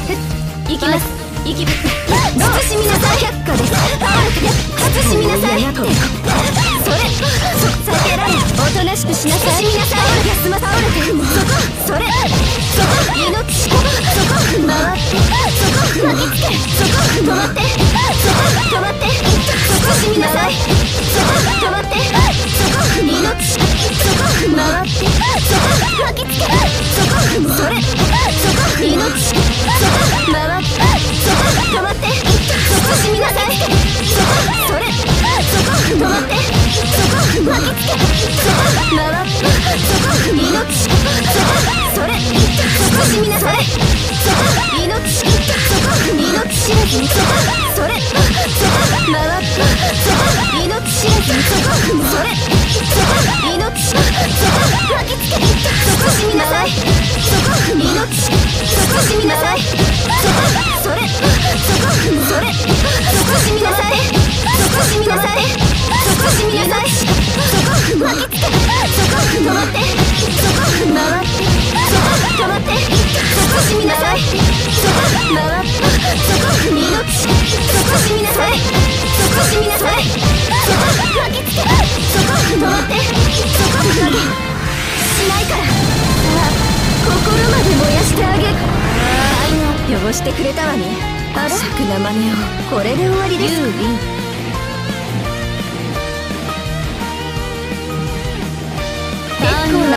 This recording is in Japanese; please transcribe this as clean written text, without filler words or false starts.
行きます。行きます。慎みなさい。却下です。慎みなさい。それ。避けられ。おとなしくしなさい。慎みなさい。休ま倒れて。それ。そこ。命。そこ。回って。そこ。巻きつけ。そこ。止まって。そこ。止まって。慎みなさい。そこ。止まって。そこ。命。そこ。回って。そこ。巻きつけ。そこ。それ。そこ。命。そこ。回って。そこ。止まって。慎みなさい。そこ。それ。そこ。止まって。そこ。巻きつけ。そこ。回って。そこ。命。そこ。それ。慎みなさい。そこ。命。そこ。命知らずに。そこ。それ。そこ。回って。そこ。命知らずに。そこ。それ。そこ。命。そこ。巻きつけ。そこ。慎みなさい。そこ。命。そこ。慎みなさい。そこ。それ。そこ。それ。そこ。慎みなさい。そこ。慎みなさい。そこ。慎みなさい。そこ。巻きつけ。そこ。止まって。そこ。回って。そこ。止まって。そこ。慎みなさい。そこ。回って。そこ。命。そこ。慎みなさい。そこ。慎みなさい。そこ。巻きつけ。そこ。止まって。そこ。投げ。しないから。さあ、心まで燃やしてあげる。汚してくれたわね。あらしくな真似を。これで終わりです。結構な